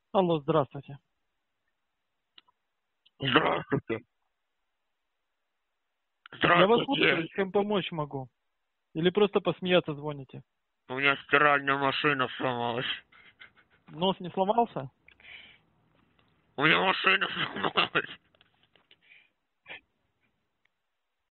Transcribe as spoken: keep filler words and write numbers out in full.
Алло, здравствуйте. Здравствуйте. Я вас слушаю, Здравствуйте. чем помочь могу? Или просто посмеяться звоните? У меня стиральная машина сломалась. Нос не сломался? У меня машина сломалась.